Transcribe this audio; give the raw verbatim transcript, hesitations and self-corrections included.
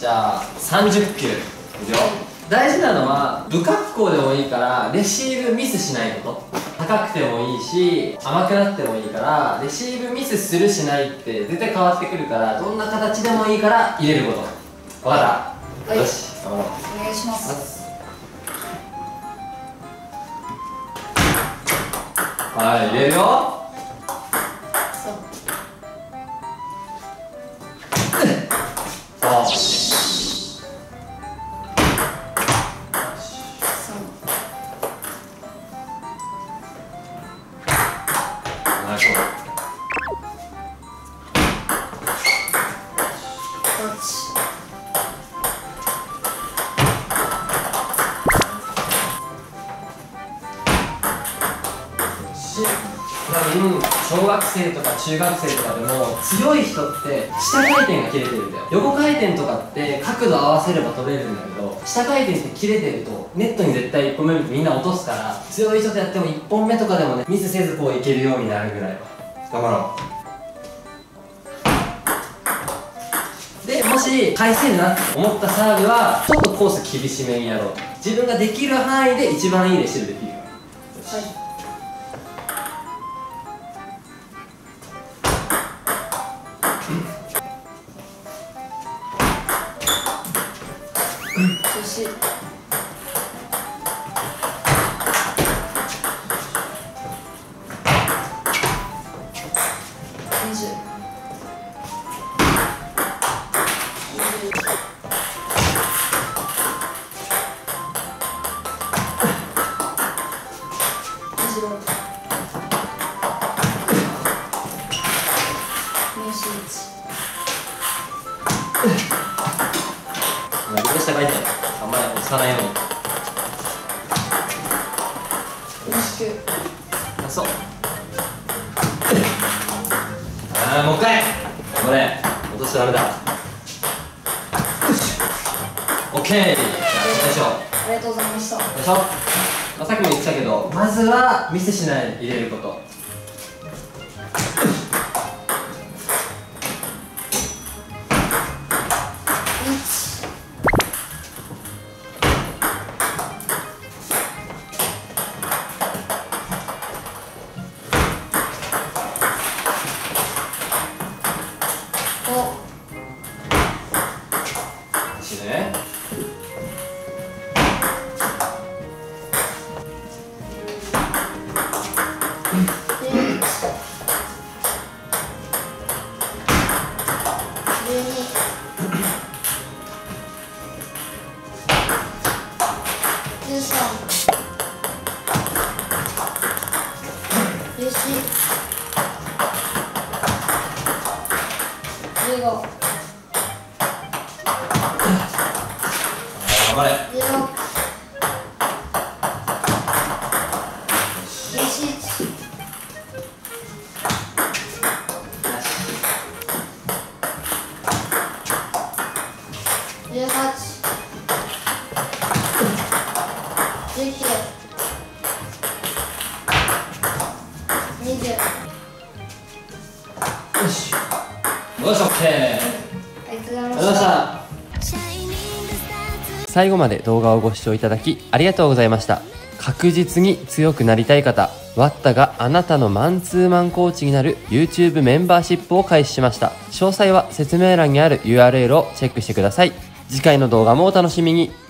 じゃあさんじゅっきゅういくよ。大事なのは不格好でもいいからレシーブミスしないこと。高くてもいいし甘くなってもいいからレシーブミスするしないって絶対変わってくるから、どんな形でもいいから入れること。分かった、はい、よし頑張ろう。 お願いします。 はい、入れるよ。 そう多分小学生とか中学生とかでも強い人って下回転が切れてるんだよ。横回転とかって角度合わせれば取れるんだけど、下回転って切れてるとネットに絶対いっぽんめみんな落とすから、強い人とやってもいっぽんめとかでもねミスせずこういけるようになるぐらいは頑張ろう。でもし返せるなって思ったサーブはちょっとコース厳しめにやろう。自分ができる範囲で一番いいレシーブできるから。はい、 調子。にじゅう。にじゅうろく。にじゅういち。 右下書いてあんまり押さないように。 にじゅうきゅう。 あ、そう。ああ、もう一回。頑張れ。落としちゃダメだ。オッケー。よいしょ。 ありがとうございました。 よいしょ。まあ、さっきも言ってたけど、まずはミスしないで入れること。ね、頑張れ。よし。よし、オッケー。 ありがとうございました。最後まで動画をご視聴いただきありがとうございました。確実に強くなりたい方、ワッタがあなたのマンツーマンコーチになる YouTube メンバーシップを開始しました。詳細は説明欄にある ユーアールエル をチェックしてください。次回の動画もお楽しみに。